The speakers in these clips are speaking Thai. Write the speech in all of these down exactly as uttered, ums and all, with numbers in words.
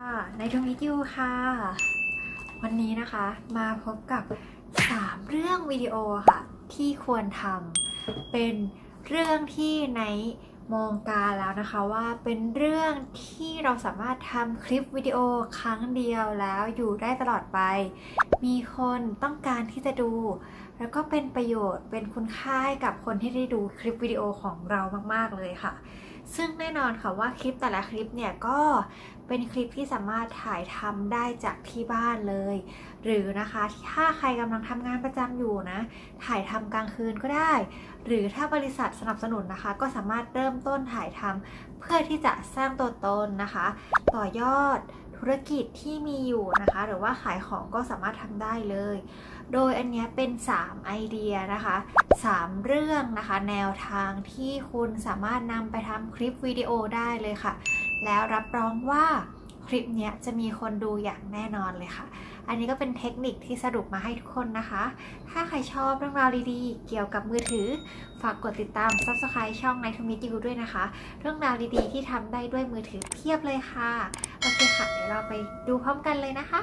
ในทูมิยูค่ะวันนี้นะคะมาพบกับสามเรื่องวิดีโอค่ะที่ควรทำเป็นเรื่องที่ในมองการแล้วนะคะว่าเป็นเรื่องที่เราสามารถทำคลิปวิดีโอครั้งเดียวแล้วอยู่ได้ตลอดไปมีคนต้องการที่จะดูแล้วก็เป็นประโยชน์เป็นคุณค่าให้กับคนที่ได้ดูคลิปวิดีโอของเรามากๆเลยค่ะซึ่งแน่นอนค่ะว่าคลิปแต่ละคลิปเนี่ยก็เป็นคลิปที่สามารถถ่ายทำได้จากที่บ้านเลยหรือนะคะถ้าใครกำลังทำงานประจำอยู่นะถ่ายทำกลางคืนก็ได้หรือถ้าบริษัทสนับสนุนนะคะก็สามารถเริ่มต้นถ่ายทำเพื่อที่จะสร้างตัวตนนะคะต่อยอดธุรกิจที่มีอยู่นะคะหรือว่าขายของก็สามารถทำได้เลยโดยอันนี้เป็นสามไอเดียนะคะสามเรื่องนะคะแนวทางที่คุณสามารถนำไปทำคลิปวิดีโอได้เลยค่ะแล้วรับรองว่าคลิปนี้จะมีคนดูอย่างแน่นอนเลยค่ะอันนี้ก็เป็นเทคนิคที่สรุปมาให้ทุกคนนะคะถ้าใครชอบเรื่องราวดีๆเกี่ยวกับมือถือฝากกดติดตาม ซับสไครบ์ ช่อง ไนท์ ทู มิท ยู ด้วยนะคะเรื่องราวดีๆที่ทำได้ด้วยมือถือเพียบเลยค่ะโอเคค่ะเดี๋ยวเราไปดูพร้อมกันเลยนะคะ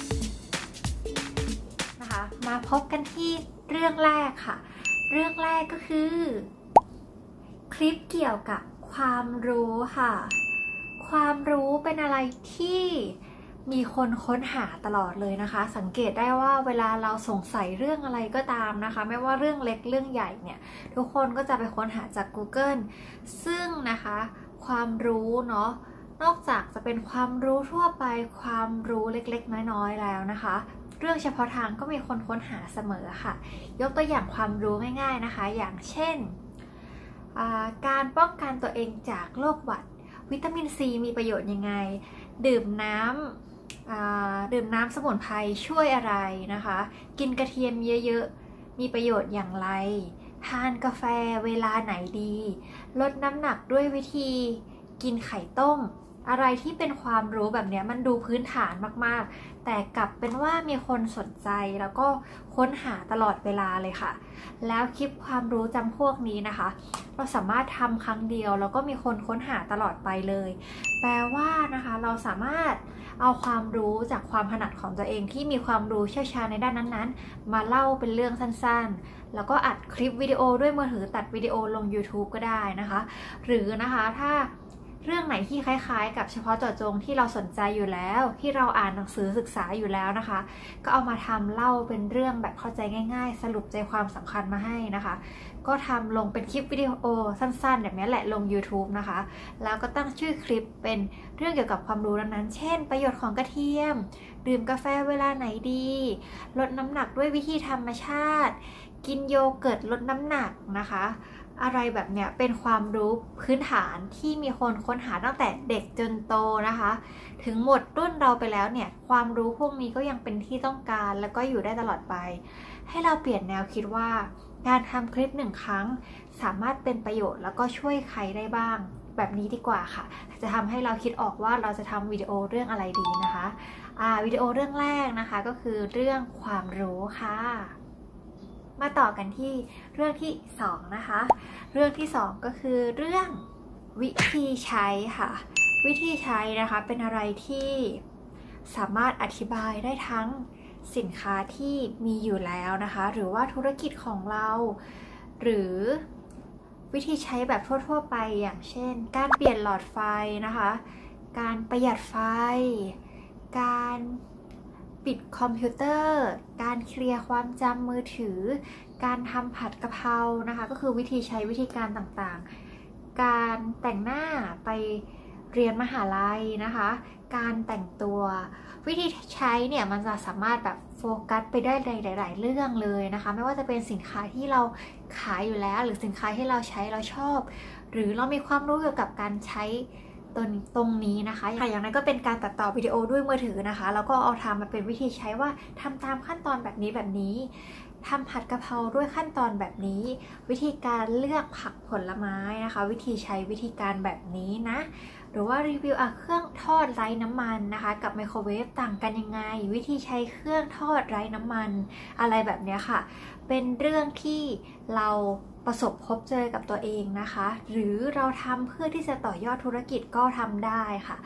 นะคะมาพบกันที่เรื่องแรกค่ะเรื่องแรกก็คือคลิปเกี่ยวกับความรู้ค่ะความรู้เป็นอะไรที่มีคนค้นหาตลอดเลยนะคะสังเกตได้ว่าเวลาเราสงสัยเรื่องอะไรก็ตามนะคะไม่ว่าเรื่องเล็กเรื่องใหญ่เนี่ยทุกคนก็จะไปค้นหาจาก Google ซึ่งนะคะความรู้เนาะนอกจากจะเป็นความรู้ทั่วไปความรู้เล็กๆน้อยๆแล้วนะคะเรื่องเฉพาะทางก็มีคนค้นหาเสมอค่ะยกตัวอย่างความรู้ง่ายๆนะคะอย่างเช่นการป้องกันตัวเองจากโรคหวัดวิตามินซีมีประโยชน์ยังไงดื่มน้ำดื่มน้ำสมุนไพรช่วยอะไรนะคะกินกระเทียมเยอะๆมีประโยชน์อย่างไรทานกาแฟเวลาไหนดีลดน้ำหนักด้วยวิธีกินไข่ต้มอะไรที่เป็นความรู้แบบนี้มันดูพื้นฐานมากๆแต่กลับเป็นว่ามีคนสนใจแล้วก็ค้นหาตลอดเวลาเลยค่ะแล้วคลิปความรู้จำพวกนี้นะคะเราสามารถทำครั้งเดียวแล้วก็มีคนค้นหาตลอดไปเลยแปลว่านะคะเราสามารถเอาความรู้จากความถนัดของตัวเองที่มีความรู้เชี่ยวชาญในด้านนั้นๆมาเล่าเป็นเรื่องสั้นๆแล้วก็อัดคลิปวิดีโอด้วยมือถือตัดวิดีโอลง ยูทูบ ก็ได้นะคะหรือนะคะถ้าเรื่องไหนที่คล้ายๆกับเฉพาะเจาะจงที่เราสนใจอยู่แล้วที่เราอ่านหนังสือศึกษาอยู่แล้วนะคะก็เอามาทำเล่าเป็นเรื่องแบบเข้าใจง่ายๆสรุปใจความสำคัญมาให้นะคะก็ทำลงเป็นคลิปวิดีโอสั้นๆแบบนี้แหละลง ยูทูบ นะคะแล้วก็ตั้งชื่อคลิปเป็นเรื่องเกี่ยวกับความรู้นั้นๆเช่นประโยชน์ของกระเทียมดื่มกาแฟเวลาไหนดีลดน้ำหนักด้วยวิธีธรรมชาติกินโยเกิร์ตลดน้ำหนักนะคะอะไรแบบเนี้ยเป็นความรู้พื้นฐานที่มีคนค้นหาตั้งแต่เด็กจนโตนะคะถึงหมดรุ่นเราไปแล้วเนี่ยความรู้พวกนี้ก็ยังเป็นที่ต้องการแล้วก็อยู่ได้ตลอดไปให้เราเปลี่ยนแนวคิดว่าการทำคลิปหนึ่งครั้งสามารถเป็นประโยชน์แล้วก็ช่วยใครได้บ้างแบบนี้ดีกว่าค่ะจะทำให้เราคิดออกว่าเราจะทำวิดีโอเรื่องอะไรดีนะคะอ่าวิดีโอเรื่องแรกนะคะก็คือเรื่องความรู้ค่ะมาต่อกันที่เรื่องที่สองนะคะเรื่องที่สองก็คือเรื่องวิธีใช้ค่ะวิธีใช้นะคะเป็นอะไรที่สามารถอธิบายได้ทั้งสินค้าที่มีอยู่แล้วนะคะหรือว่าธุรกิจของเราหรือวิธีใช้แบบทั่วๆไปอย่างเช่นการเปลี่ยนหลอดไฟนะคะการประหยัดไฟการปิดคอมพิวเตอร์การเคลียร์ความจำมือถือการทำผัดกะเพรานะคะก็คือวิธีใช้วิธีการต่างๆการแต่งหน้าไปเรียนมหาลัยนะคะการแต่งตัววิธีใช้เนี่ยมันจะสามารถแบบโฟกัสไปได้หลายๆเรื่องเลยนะคะไม่ว่าจะเป็นสินค้าที่เราขายอยู่แล้วหรือสินค้าที่เราใช้เราชอบหรือเรามีความรู้เกี่ยวกับการใช้ตรงตรงนี้นะคะอย่างนั้นก็เป็นการตัดต่อวิดีโอด้วยมือถือนะคะแล้วก็เอาทำมาเป็นวิธีใช้ว่าทำตามขั้นตอนแบบนี้แบบนี้ทำผัดกะเพราด้วยขั้นตอนแบบนี้วิธีการเลือกผักผลไม้นะคะวิธีใช้วิธีการแบบนี้นะหรือว่ารีวิวอ่ะเครื่องทอดไร้น้ำมันนะคะกับไมโครเวฟต่างกันยังไงวิธีใช้เครื่องทอดไร้น้ำมันอะไรแบบนี้ค่ะเป็นเรื่องที่เราประสบพบเจอกับตัวเองนะคะหรือเราทำเพื่อที่จะต่อยอดธุรกิจก็ทำได้ค่ะ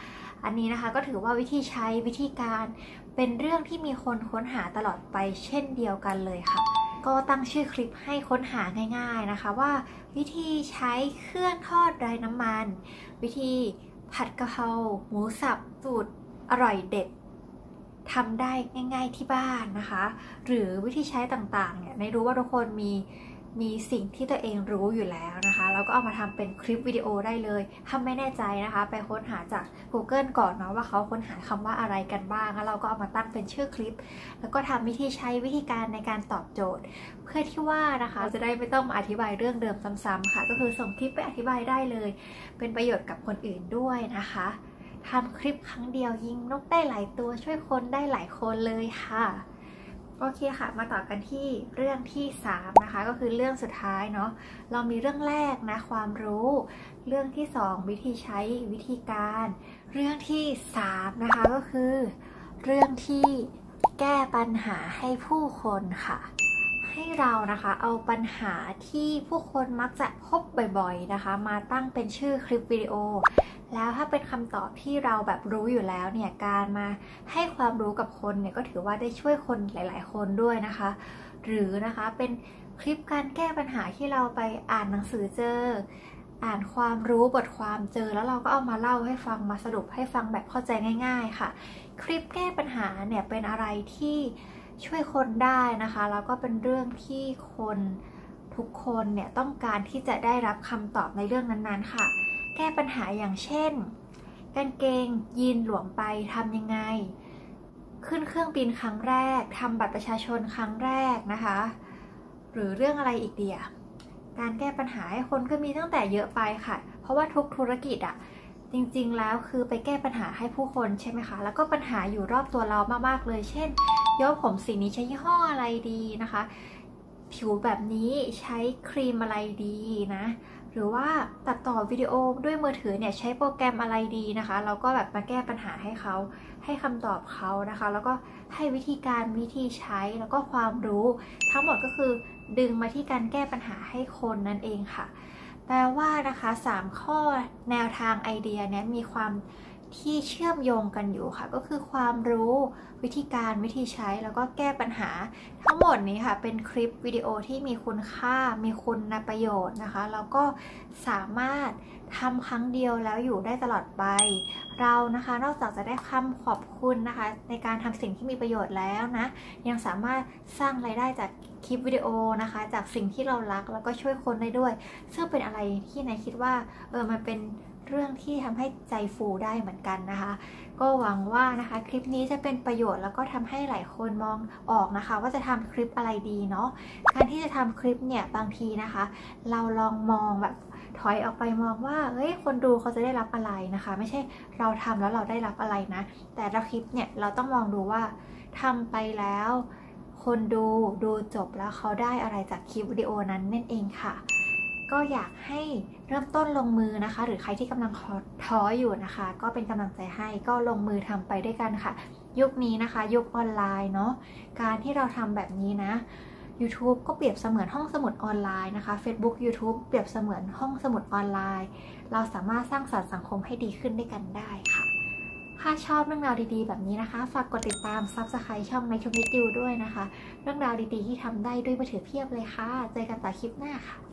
อันนี้นะคะก็ถือว่าวิธีใช้วิธีการเป็นเรื่องที่มีคนค้นหาตลอดไปเช่นเดียวกันเลยค่ะก็ตั้งชื่อคลิปให้ค้นหาง่ายๆนะคะว่าวิธีใช้เครื่องทอดไร้น้ำมันวิธีผัดกะเพราหมูสับสูตรอร่อยเด็ดทำได้ง่ายๆที่บ้านนะคะหรือวิธีใช้ต่างๆเนี่ยในรู้ว่าทุกคนมีมีสิ่งที่ตัวเองรู้อยู่แล้วนะคะแล้วก็เอามาทำเป็นคลิปวิดีโอได้เลยถ้าไม่แน่ใจนะคะไปค้นหาจาก Google ก่อนเนาะว่าเขาค้นหาคำว่าอะไรกันบ้างแล้วเราก็เอามาตั้งเป็นชื่อคลิปแล้วก็ทำวิธีใช้วิธีการในการตอบโจทย์เพื่อที่ว่านะคะจะได้ไม่ต้องมาอธิบายเรื่องเดิมซ้ำๆค่ะก็คือส่งคลิปไปอธิบายได้เลยเป็นประโยชน์กับคนอื่นด้วยนะคะทำคลิปครั้งเดียวยิงนกได้หลายตัวช่วยคนได้หลายคนเลยค่ะโอเคค่ะมาต่อกันที่เรื่องที่สามนะคะก็คือเรื่องสุดท้ายเนาะเรามีเรื่องแรกนะความรู้เรื่องที่สองวิธีใช้วิธีการเรื่องที่สามนะคะก็คือเรื่องที่แก้ปัญหาให้ผู้คนค่ะให้เรานะคะเอาปัญหาที่ผู้คนมักจะพบบ่อยๆนะคะมาตั้งเป็นชื่อคลิปวิดีโอแล้วถ้าเป็นคำตอบที่เราแบบรู้อยู่แล้วเนี่ยการมาให้ความรู้กับคนเนี่ยก็ถือว่าได้ช่วยคนหลายๆคนด้วยนะคะหรือนะคะเป็นคลิปการแก้ปัญหาที่เราไปอ่านหนังสือเจออ่านความรู้บทความเจอแล้วเราก็เอามาเล่าให้ฟังมาสรุปให้ฟังแบบเข้าใจง่ายๆค่ะคลิปแก้ปัญหาเนี่ยเป็นอะไรที่ช่วยคนได้นะคะแล้วก็เป็นเรื่องที่คนทุกคนเนี่ยต้องการที่จะได้รับคำตอบในเรื่องนั้นๆค่ะแก้ปัญหาอย่างเช่นกางเกงยีนหลวมไปทำยังไงขึ้นเครื่องบินครั้งแรกทำบัตรประชาชนครั้งแรกนะคะหรือเรื่องอะไรอีกเดียการแก้ปัญหาให้คนก็มีตั้งแต่เยอะไปค่ะเพราะว่าทุกธุรกิจอะจริงๆแล้วคือไปแก้ปัญหาให้ผู้คนใช่ไหมคะแล้วก็ปัญหาอยู่รอบตัวเรามากๆเลยเช่นย้อมผมสีนี้ใช้ยี่ห้ออะไรดีนะคะผิวแบบนี้ใช้ครีมอะไรดีนะหรือว่าตัดต่อวิดีโอด้วยมือถือเนี่ยใช้โปรแกรมอะไรดีนะคะเราก็แบบมาแก้ปัญหาให้เขาให้คำตอบเขานะคะแล้วก็ให้วิธีการวิธีใช้แล้วก็ความรู้ทั้งหมดก็คือดึงมาที่การแก้ปัญหาให้คนนั่นเองค่ะแปลว่านะคะสามข้อแนวทางไอเดียเนี่ยมีความที่เชื่อมโยงกันอยู่ค่ะก็คือความรู้วิธีการวิธีใช้แล้วก็แก้ปัญหาทั้งหมดนี้ค่ะเป็นคลิปวิดีโอที่มีคุณค่ามีคุณประโยชน์นะคะแล้วก็สามารถทำครั้งเดียวแล้วอยู่ได้ตลอดไปเรานะคะนอกจากจะได้คำขอบคุณนะคะในการทำสิ่งที่มีประโยชน์แล้วนะยังสามารถสร้างรายได้จากคลิปวิดีโอนะคะจากสิ่งที่เรารักแล้วก็ช่วยคนได้ด้วยซึ่งเป็นอะไรที่นายคิดว่าเออมันเป็นเรื่องที่ทำให้ใจฟูได้เหมือนกันนะคะก็หวังว่านะคะคลิปนี้จะเป็นประโยชน์แล้วก็ทำให้หลายคนมองออกนะคะว่าจะทำคลิปอะไรดีเนาะการที่จะทำคลิปเนี่ยบางทีนะคะเราลองมองแบบถอยออกไปมองว่าเฮ้ยคนดูเขาจะได้รับอะไรนะคะไม่ใช่เราทำแล้วเราได้รับอะไรนะแต่ละคลิปเนี่ยเราต้องมองดูว่าทำไปแล้วคนดูดูจบแล้วเขาได้อะไรจากคลิปวิดีโอนั้นนั่นเองค่ะก็อยากให้เริ่มต้นลงมือนะคะหรือใครที่กำลังท้ออยู่นะคะก็เป็นกำลังใจให้ก็ลงมือทำไปด้วยกันค่ะยุคนี้นะคะยุคออนไลน์เนาะการที่เราทำแบบนี้นะ YouTube ก็เปรียบเสมือนห้องสมุดออนไลน์นะคะ Facebook YouTube เปรียบเสมือนห้องสมุดออนไลน์เราสามารถสร้างสรรค์สังคมให้ดีขึ้นด้วยกันได้ค่ะถ้าชอบเรื่องราวดีๆแบบนี้นะคะฝากกดติดตาม ซับสไครบ์ ช่องในทุกนิดดิวด้วยนะคะเรื่องราวดีๆที่ทำได้ด้วยมือถือเพียบเลยค่ะเจอกันต่อคลิปหน้าค่ะ